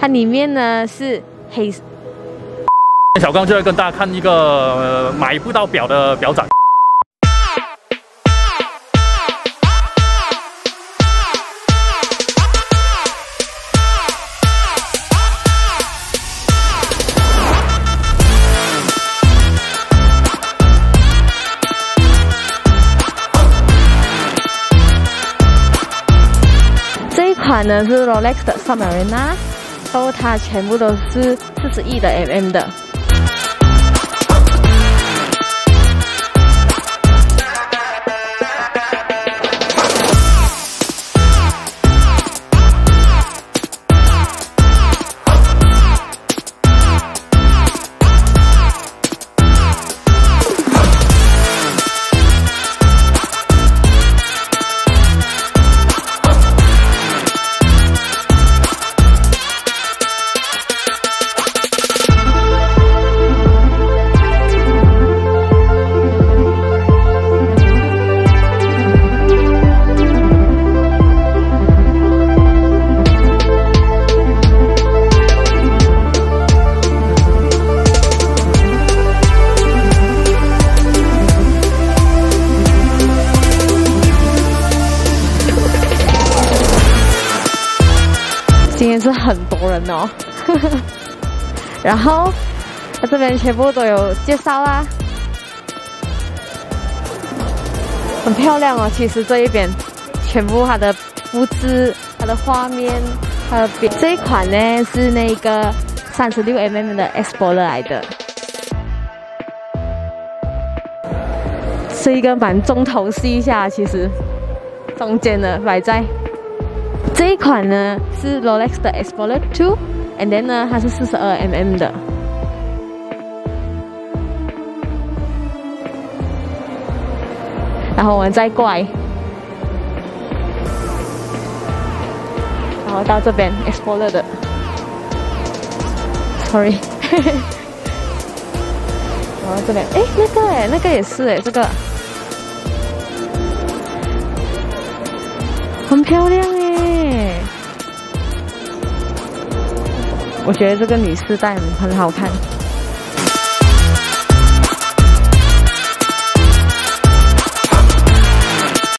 它里面呢是黑。 小刚就会跟大家看一个买不到表的表展。 这一款呢是 Rolex 的 Submariner， 然后它全部都是41的 mm 的。今天是很多人哦，然后它这边全部都有介绍啦，很漂亮哦。其实这一边全部它的布置、它的画面、它的边这一款呢是那个36mm 的 Explorer 来的，是一个蛮重头戏一下，其实中间的摆在。 这一款呢是 Rolex 的 Explorer 2，and then 呢它是42mm 的。然后我们再过来，然后到这边 Explorer 的 ，sorry， 然后这边，哎，那个也是哎，这个很漂亮哎。 我觉得这个女士戴很好看。